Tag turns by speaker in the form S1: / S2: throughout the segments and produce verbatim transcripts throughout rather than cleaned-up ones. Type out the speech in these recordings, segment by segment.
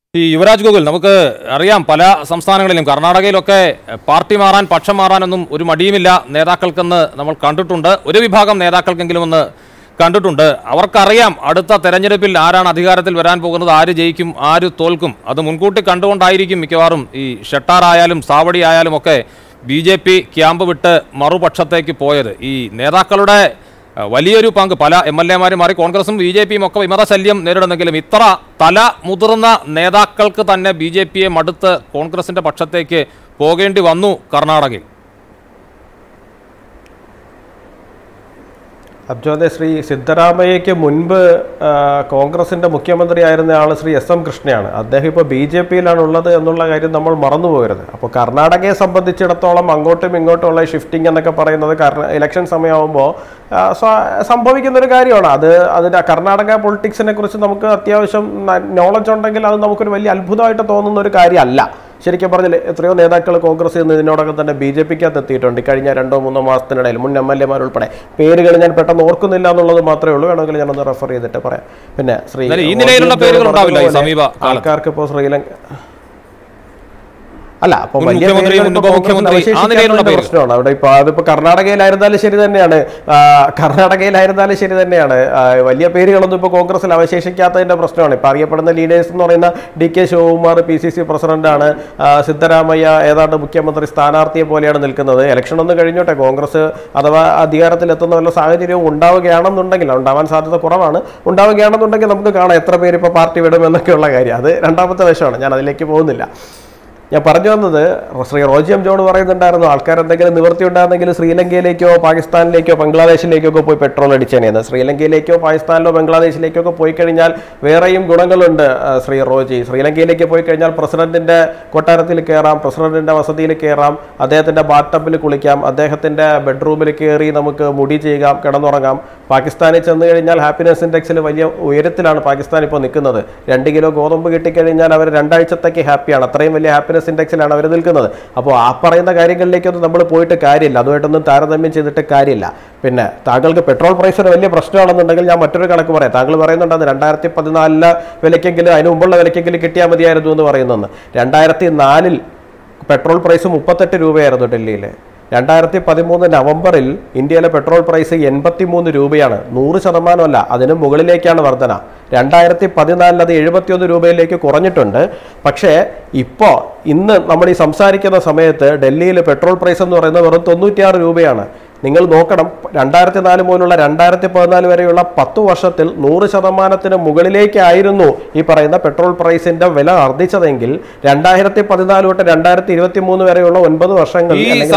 S1: ഈ യുവരാജ് ഗോകുൽ നമുക്ക് അറിയാം പല സംസ്ഥാനങ്ങളിലും കർണാടകയിലൊക്കെ പാർട്ടി മാറാൻ പക്ഷം മാറാനൊന്നും ഒരു മടിയുമില്ല നേതാക്കൾക്കെന്ന് നമ്മൾ കണ്ടിട്ടുണ്ട്. ഒരു വിഭാഗം നേതാക്കൾക്കെങ്കിലും ഒന്ന് കണ്ടിട്ടുണ്ട്. അവർക്കറിയാം അടുത്ത തെരഞ്ഞെടുപ്പിൽ ആരാണ് അധികാരത്തിൽ വരാൻ പോകുന്നത്, ആര് ജയിക്കും, ആര് തോൽക്കും. അത് മുൻകൂട്ടി കണ്ടുകൊണ്ടായിരിക്കും മിക്കവാറും ഈ ഷെട്ടാറായാലും സാവടി ആയാലും ഒക്കെ ബി ജെ പി ക്യാമ്പ് വിട്ട് മറുപക്ഷത്തേക്ക് പോയത്. ഈ നേതാക്കളുടെ വലിയൊരു പങ്ക് പല എം എൽ എമാരും മാറി കോൺഗ്രസും ബി ജെ പിയും ഒക്കെ വിമതശല്യം നേരിടുന്നെങ്കിലും ഇത്ര തല മുതിർന്ന നേതാക്കൾക്ക് തന്നെ ബി ജെ പിയെ മടുത്ത് കോൺഗ്രസിന്റെ പക്ഷത്തേക്ക് പോകേണ്ടി വന്നു കർണാടകയിൽ.
S2: അബ്ജോദെ, ശ്രീ സിദ്ധരാമയ്യയ്ക്ക് മുൻപ് കോൺഗ്രസിൻ്റെ മുഖ്യമന്ത്രിയായിരുന്ന ആൾ ശ്രീ എസ് എം കൃഷ്ണയാണ്. അദ്ദേഹം ഇപ്പോൾ ബി ജെ പിയിലാണ് ഉള്ളത് എന്നുള്ള കാര്യം നമ്മൾ മറന്നുപോകരുത്. അപ്പോൾ കർണാടകയെ സംബന്ധിച്ചിടത്തോളം അങ്ങോട്ടും ഇങ്ങോട്ടുമുള്ള ഷിഫ്റ്റിംഗ് എന്നൊക്കെ പറയുന്നത് ഇലക്ഷൻ സമയമാകുമ്പോൾ സംഭവിക്കുന്നൊരു കാര്യമാണ്. അത് അതിൻ്റെ കർണാടക പൊളിറ്റിക്സിനെ കുറിച്ച് നമുക്ക് അത്യാവശ്യം നോളജ് ഉണ്ടെങ്കിൽ അത് നമുക്കൊരു വലിയ അത്ഭുതമായിട്ട് തോന്നുന്ന ഒരു കാര്യമല്ല. ശരിക്കും പറഞ്ഞാൽ എത്രയോ നേതാക്കൾ കോൺഗ്രസിൽ നിന്ന് ഇതിനോടൊപ്പം തന്നെ ബി ജെ പിക്കകത്ത് എത്തിയിട്ടുണ്ട് കഴിഞ്ഞ രണ്ടോ മൂന്നോ മാസത്തിനിടയിൽ, മുൻ എം എൽ എമാർ ഉൾപ്പെടെ. പേരുകൾ ഞാൻ പെട്ടെന്ന് ഓർക്കുന്നില്ല എന്നുള്ളത് മാത്രമേ ഉള്ളൂ, വേണമെങ്കിൽ ഞാനൊന്ന് റെഫർ ചെയ്തിട്ട് പറയാം. പിന്നെ ശ്രീ ആൾക്കാർക്ക് ഇപ്പോൾ ശ്രീലങ്ക അല്ല അപ്പൊ വലിയ പ്രശ്നമാണ് അവിടെ. ഇപ്പൊ അതിപ്പോ കർണാടകയിലായിരുന്നാലും ശരി തന്നെയാണ് കർണാടകയിലായിരുന്നാലും ശരി തന്നെയാണ് വലിയ പേരുകളൊന്നും ഇപ്പൊ കോൺഗ്രസിൽ അവശേഷിക്കാത്തതിന്റെ പ്രശ്നമാണ്. ഇപ്പൊ അറിയപ്പെടുന്ന ലീഡേഴ്സ് എന്ന് പറയുന്ന D K Shivakumar P C C പ്രസിഡന്റാണ്. സിദ്ധരാമയ്യ ഏതാണ്ട് മുഖ്യമന്ത്രി സ്ഥാനാർത്ഥിയെ പോലെയാണ് നിൽക്കുന്നത്. ഇലക്ഷൻ ഒന്ന് കഴിഞ്ഞോട്ടെ, കോൺഗ്രസ് അഥവാ അധികാരത്തിലെത്തുന്ന വല്ല സാഹചര്യവും ഉണ്ടാവുകയാണെന്നുണ്ടെങ്കിൽ, ഉണ്ടാവാൻ സാധ്യത കുറവാണ്, ഉണ്ടാവുകയാണെന്നുണ്ടെങ്കിൽ നമുക്ക് കാണാം എത്ര പേര് ഇപ്പൊ പാർട്ടി വിടുമെന്നൊക്കെയുള്ള കാര്യം. അത് രണ്ടാമത്തെ വശമാണ്, ഞാൻ അതിലേക്ക് പോകുന്നില്ല. ഞാൻ പറഞ്ഞു വന്നത്, ശ്രീ റോജി എം ജോൺ പറയുന്നുണ്ടായിരുന്നു ആൾക്കാർ എന്തെങ്കിലും നിവൃത്തി ഉണ്ടായിരുന്നെങ്കിൽ ശ്രീലങ്കയിലേക്കോ പാകിസ്ഥാനിലേക്കോ ബംഗ്ലാദേശിലേക്കോ ഒക്കെ പോയി പെട്രോൾ അടിച്ചേനെന്ന്. ശ്രീലങ്കയിലേക്കോ പാകിസ്ഥാനിലോ ബംഗ്ലാദേശിലേക്കോ ഒക്കെ പോയി കഴിഞ്ഞാൽ വേറെയും ഗുണങ്ങളുണ്ട് ശ്രീ റോജി. ശ്രീലങ്കയിലേക്ക് പോയി കഴിഞ്ഞാൽ പ്രസിഡന്റിന്റെ കൊട്ടാരത്തിൽ കയറാം, പ്രസിഡന്റിന്റെ വസതിയിൽ കയറാം, അദ്ദേഹത്തിന്റെ ബാത്ടബിൽ കുളിക്കാം, അദ്ദേഹത്തിന്റെ ബെഡ്റൂമിൽ കയറി നമുക്ക് മുടി ചെയ്യാം, കിടന്നുറങ്ങാം. പാകിസ്ഥാനിൽ ചെന്ന് കഴിഞ്ഞാൽ ഹാപ്പിനെസ് ഇൻഡെക്സിൽ വലിയ ഉയരത്തിലാണ് പാകിസ്ഥാൻ ഇപ്പോൾ നിൽക്കുന്നത്. രണ്ട് കിലോ ഗോതമ്പ് കിട്ടിക്കഴിഞ്ഞാൽ അവർ രണ്ടാഴ്ചത്തേക്ക് ഹാപ്പിയാണ്. അത്രയും വലിയ ഹാപ്പിനെസ് ഇൻഡെക്സിലാണ് അവർ നിൽക്കുന്നത്. അപ്പോൾ ആ പറയുന്ന കാര്യങ്ങളിലേക്കൊന്നും നമ്മൾ പോയിട്ട് കാര്യമില്ല, അതുമായിട്ടൊന്നും താരതമ്യം ചെയ്തിട്ട് കാര്യമില്ല. പിന്നെ താങ്കൾക്ക് പെട്രോൾ പ്രൈസ് ഒരു വലിയ പ്രശ്നമാണെന്നുണ്ടെങ്കിൽ ഞാൻ മറ്റൊരു കണക്ക് പറയാം. താങ്കൾ പറയുന്നുണ്ട് രണ്ടായിരത്തി പതിനാലിലെ വിലക്കെങ്കിലും അതിന് മുമ്പുള്ള വിലക്കെങ്കിലും കിട്ടിയാൽ മതിയായിരുന്നു എന്ന് പറയുന്നത്. രണ്ടായിരത്തി നാലിൽ പെട്രോൾ പ്രൈസ് മുപ്പത്തെട്ട് രൂപയായിരുന്നു ഡൽഹിയിൽ. രണ്ടായിരത്തി പതിമൂന്ന് നവംബറിൽ ഇന്ത്യയിലെ പെട്രോൾ പ്രൈസ് എൺപത്തി മൂന്ന് രൂപയാണ്. നൂറ് ശതമാനമല്ല, അതിന് മുകളിലേക്കാണ് വർധന. രണ്ടായിരത്തി പതിനാലിൽ അത് എഴുപത്തിയൊന്ന് രൂപയിലേക്ക് കുറഞ്ഞിട്ടുണ്ട്. പക്ഷേ ഇപ്പോൾ ഇന്ന് നമ്മൾ ഈ സംസാരിക്കുന്ന സമയത്ത് ഡൽഹിയിൽ പെട്രോൾ പ്രൈസ് എന്ന് പറയുന്നത് വെറും തൊണ്ണൂറ്റിയാറ് രൂപയാണ്. നിങ്ങൾ നോക്കണം, രണ്ടായിരത്തി നാല് മുതലുള്ള രണ്ടായിരത്തി പതിനാല് വരെയുള്ള പത്ത് വർഷത്തിൽ നൂറ് ശതമാനത്തിന് മുകളിലേക്കായിരുന്നു ഈ പറയുന്ന പെട്രോൾ പ്രൈസിന്റെ വില വർദ്ധിച്ചതെങ്കിൽ രണ്ടായിരത്തി പതിനാല് തൊട്ട് രണ്ടായിരത്തി ഇരുപത്തി മൂന്ന് വരെയുള്ള ഒൻപത് വർഷങ്ങൾ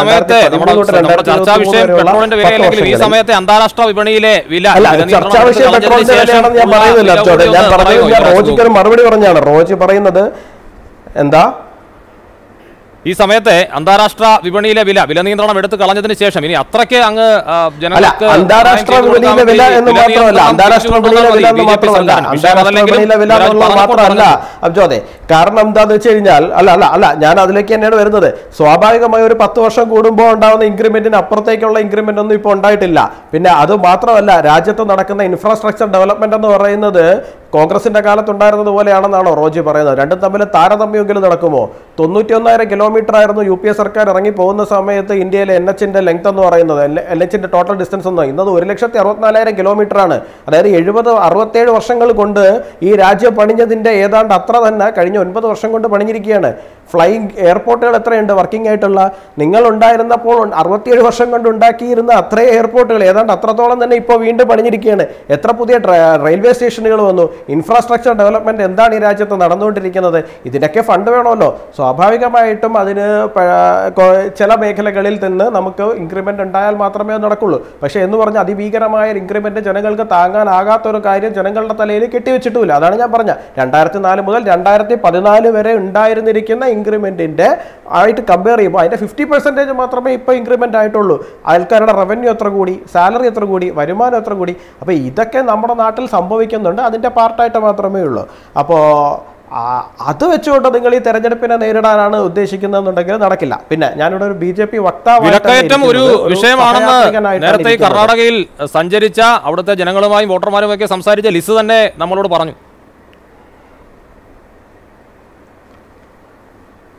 S1: അന്താരാഷ്ട്ര വിപണിയിലെ വില
S2: ചർച്ചാ വിഷയം പെട്രോളിന്റെ വിലയാണെന്ന് ഞാൻ പറയുന്നില്ല. ഞാൻ പറഞ്ഞത് ഞാൻ റോജിക്ക് ഒരു മറുപടി പറഞ്ഞാണ്. റോജി പറയുന്നത് എന്താ,
S1: ഈ സമയത്തെ അന്താരാഷ്ട്ര വിപണിയിലെ വില വില നിയന്ത്രണം എടുത്തു കളഞ്ഞതിന് ശേഷം ഇനി അത്രയ്ക്ക് അങ്ങ് ജനങ്ങൾക്ക്
S2: അന്താരാഷ്ട്ര വിപണിയിലെ വില എന്ന് മാത്രമല്ല അന്താരാഷ്ട്ര വിപണിയിലെ വില എന്ന് മാത്രമല്ല അന്താരാഷ്ട്ര വിപണിയിലെ വില എന്നുള്ളത് മാത്രമല്ല അബ്ജോദെ. കാരണം എന്താന്ന് വെച്ച് കഴിഞ്ഞാൽ അല്ല അല്ല അല്ല ഞാൻ അതിലേക്ക് തന്നെയാണ് വരുന്നത്. സ്വാഭാവികമായി ഒരു പത്ത് വർഷം കൂടുമ്പോൾ ഉണ്ടാകുന്ന ഇൻക്രിമെന്റിന് അപ്പുറത്തേക്കുള്ള ഇൻക്രിമെന്റ് ഒന്നും ഇപ്പോൾ ഉണ്ടായിട്ടില്ല. പിന്നെ അത് മാത്രമല്ല, രാജ്യത്ത് നടക്കുന്ന ഇൻഫ്രാസ്ട്രക്ചർ ഡെവലപ്മെന്റ് എന്ന് പറയുന്നത് കോൺഗ്രസിന്റെ കാലത്തുണ്ടായിരുന്നത് പോലെയാണെന്നാണോ റോജി പറയുന്നത്? രണ്ടും തമ്മിൽ താരതമ്യമെങ്കിലും നടക്കുമോ? തൊണ്ണൂറ്റി ഒന്നായിരം കിലോമീറ്റർ ആയിരുന്നു യു പി എ സർക്കാർ ഇറങ്ങി പോകുന്ന സമയത്ത് ഇന്ത്യയിലെ എൻ എച്ചിന്റെ ലെങ്ത് എന്ന് പറയുന്നത്, എൻ എച്ചിന്റെ ടോട്ടൽ ഡിസ്റ്റൻസ് എന്ന് ഇന്നത് ഒരു ലക്ഷത്തി അറുപത്തിനാലായിരം കിലോമീറ്റർ ആണ്. അതായത് എഴുപത് അറുപത്തേഴ് വർഷങ്ങൾ കൊണ്ട് ഈ രാജ്യം പണിഞ്ഞതിന്റെ ഏതാണ്ട് അത്ര തന്നെ കഴിഞ്ഞ ഒൻപത് വർഷം കൊണ്ട് പണിഞ്ഞിരിക്കുകയാണ്. ഫ്ലൈയിങ് എയർപോർട്ടുകൾ എത്രയുണ്ട് വർക്കിംഗ് ആയിട്ടുള്ള? നിങ്ങൾ ഉണ്ടായിരുന്നപ്പോൾ അറുപത്തിയേഴ് വർഷം കൊണ്ട് ഉണ്ടാക്കിയിരുന്ന അത്രയും എയർപോർട്ടുകൾ ഏതാണ്ട് അത്രത്തോളം തന്നെ ഇപ്പോൾ വീണ്ടും പണിഞ്ഞിരിക്കുകയാണ്. എത്ര പുതിയ റെയിൽവേ സ്റ്റേഷനുകൾ വന്നു? ഇൻഫ്രാസ്ട്രക്ചർ ഡെവലപ്മെന്റ് എന്താണ് ഈ രാജ്യത്ത് നടന്നുകൊണ്ടിരിക്കുന്നത്? ഇതിനൊക്കെ ഫണ്ട് വേണമല്ലോ. സ്വാഭാവികമായിട്ടും അതിന് ചില മേഖലകളിൽ നിന്ന് നമുക്ക് ഇൻക്രിമെന്റ് ഉണ്ടായാൽ മാത്രമേ അത് നടക്കുള്ളൂ. പക്ഷേ എന്ന് പറഞ്ഞാൽ അതിഭീകരമായ ഇൻക്രിമെന്റ് ജനങ്ങൾക്ക് താങ്ങാനാകാത്തൊരു കാര്യം ജനങ്ങളുടെ തലയിൽ കെട്ടിവെച്ചിട്ടുമില്ല. അതാണ് ഞാൻ പറഞ്ഞ രണ്ടായിരത്തി നാല് മുതൽ രണ്ടായിരത്തി പതിനാല് വരെ ഉണ്ടായിരുന്നിരിക്കുന്ന ഇൻക്രിമെന്റിന്റെ ആയിട്ട് കമ്പയർ ചെയ്യുമ്പോൾ അതിന്റെ ഫിഫ്റ്റി പെർസെന്റേജ് മാത്രമേ ഇപ്പോൾ ഇൻക്രിമെന്റ് ആയിട്ടുള്ളൂ. ആൾക്കാരുടെ റവന്യൂ എത്ര കൂടി, സാലറി എത്ര കൂടി, വരുമാനം എത്ര കൂടി. അപ്പോൾ ഇതൊക്കെ നമ്മുടെ നാട്ടിൽ സംഭവിക്കുന്നുണ്ട്, അതിന്റെ പാർട്ടായിട്ട് മാത്രമേ ഉള്ളൂ. അപ്പോൾ അത് വെച്ചുകൊണ്ട് നിങ്ങൾ ഈ തെരഞ്ഞെടുപ്പിനെ നേരിടാനാണ് ഉദ്ദേശിക്കുന്നതെന്നുണ്ടെങ്കിൽ നടക്കില്ല. പിന്നെ ഞാനിവിടെ ഒരു ബി ജെ പി
S1: വക്താവായിട്ട് ഒരു വിഷയമാണെന്ന് നേരത്തെ കർണാടകയിൽ സഞ്ചരിച്ച അവിടുത്തെ ജനങ്ങളുമായും വോട്ടർമാരുമൊക്കെ സംസാരിച്ച ലിസ് തന്നെ നമ്മളോട് പറഞ്ഞു.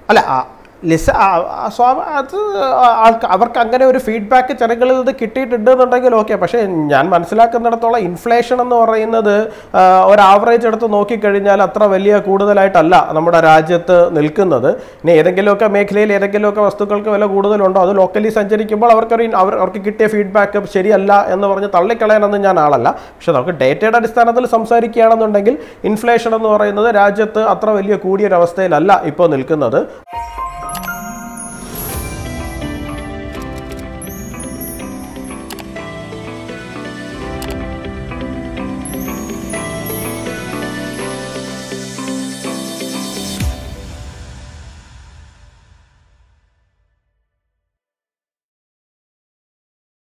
S2: അല്ല ലിസ സ്വാഭ അത് ആൾക്ക് അവർക്ക് അങ്ങനെ ഒരു ഫീഡ്ബാക്ക് ജനങ്ങളിൽ നിന്ന് കിട്ടിയിട്ടുണ്ട് എന്നുണ്ടെങ്കിൽ ഓക്കെ. പക്ഷേ ഞാൻ മനസ്സിലാക്കുന്നിടത്തോളം ഇൻഫ്ലേഷൻ എന്ന് പറയുന്നത് ഒരു ആവറേജ് എടുത്ത് നോക്കിക്കഴിഞ്ഞാൽ അത്ര വലിയ കൂടുതലായിട്ടല്ല നമ്മുടെ രാജ്യത്ത് നിൽക്കുന്നത്. ഇനി ഏതെങ്കിലുമൊക്കെ മേഖലയിൽ ഏതെങ്കിലുമൊക്കെ വസ്തുക്കൾക്ക് വില കൂടുതലുണ്ടോ അത് ലോക്കലി സഞ്ചരിക്കുമ്പോൾ അവർക്കൊരു അവർ അവർക്ക് കിട്ടിയ ഫീഡ്ബാക്ക് ശരിയല്ല എന്ന് പറഞ്ഞ് തള്ളിക്കളയാനൊന്നും ഞാൻ ആളല്ല. പക്ഷെ നമുക്ക് ഡേറ്റയുടെ അടിസ്ഥാനത്തിൽ സംസാരിക്കുകയാണെന്നുണ്ടെങ്കിൽ ഇൻഫ്ലേഷൻ എന്ന് പറയുന്നത് രാജ്യത്ത് അത്ര വലിയ കൂടിയൊരവസ്ഥയിലല്ല ഇപ്പോൾ നിൽക്കുന്നത്.